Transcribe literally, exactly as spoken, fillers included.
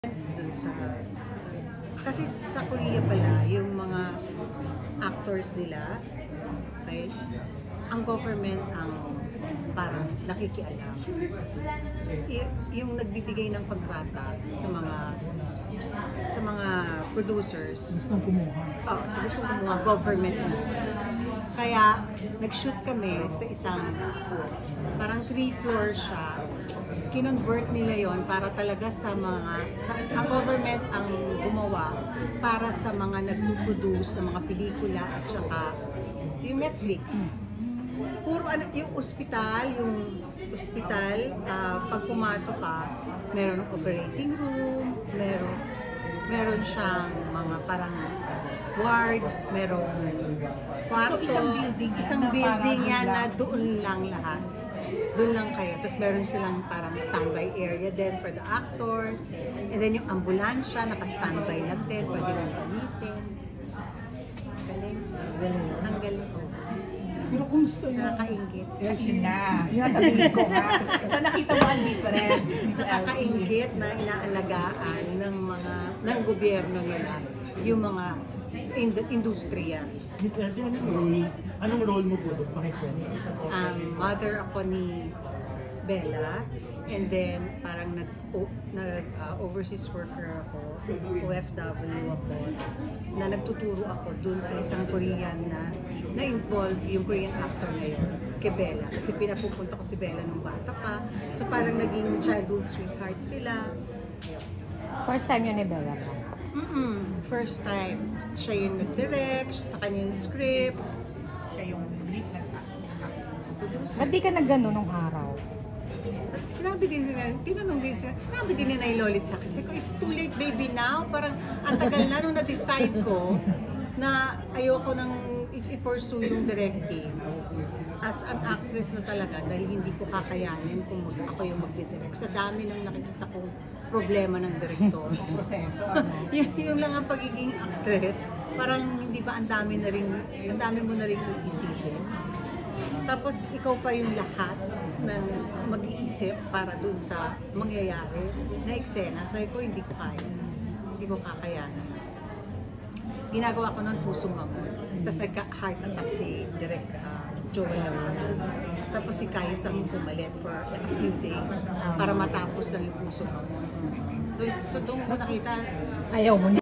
Dun sa kasi sa Korea pala yung mga actors nila, okay, ang government ang parang nakikialam. Y yung nagbibigay ng kontrata sa mga sa mga producers, gustong kumuha. Oh, so gustong kumuha government mismo. Kaya nag-shoot kami sa isang parang three floor siya. Kinonvert nila yon para talaga sa mga sa, ang government ang gumawa para sa mga nagpo-produce sa mga pelikula at saka yung Netflix. Puro ano, yung ospital, yung ospital, uh, pag pumasok ka, meron ng operating room, meron meron siyang mga parang ward, meron kwarto, so, isang building, isang building yan na doon lang lahat. Doon lang kayo. Tapos meron silang parang standby area din for the actors. And then yung ambulansya, naka-standby lang din. Pwede mong gamitin. Galing. Ang galing ko. Pero kumusta yun? Nakakaingit. Yes, yun na. Yun ang sabihin ko nga. So nakita mo ang difference. Nakakaingit na inaalagaan ng mga, ng gobyerno nila yung mga ind industriya. Miss Elsie, anong role, anong role mo po doon? Pakikwento. Um, mother ako ni Bella, and then parang nag, o, nag uh, overseas worker ako, O F W ako, na nagtuturo ako dun sa isang Korean na na-involve yung Korean actor ngayon, kay Bella. Kasi pinapupunta ko si Bella nung bata pa. So parang naging childhood sweetheart sila. First time yun ni Bella pa? Mm-mm. First time. Siya yung nag-direct, sa kanya yung script. Siya yung lead na Producer. Ba't di ka nag-gano nung araw? Sinabi din nila, tinanong din sila, sinabi din nila Lolit sa akin. Sabi ko, it's too late baby now. Parang ang tagal na nung na-decide ko na ayoko nang i-pursue yung directing as an actress na talaga dahil hindi ko kakayanin kung mag ako yung magdidirect. Sa dami nang nakikita kong problema ng direktor. Proseso, ano? yung, yung lang ang pagiging actress, parang hindi ba ang dami na rin, ang dami mo na rin isipin. Tapos ikaw pa yung lahat na mag-iisip para dun sa mangyayari na eksena. Sabi ko, hindi ko kaya. Hindi ko kakayanin. Ginagawa ko nun pusong ako. Tapos nagka-heart attack si Direk uh, Joel naman. Tapos si Kaisang pumalit for a few days para matapos lang yung pusong ako. So doon ko nakita, Ayaw mo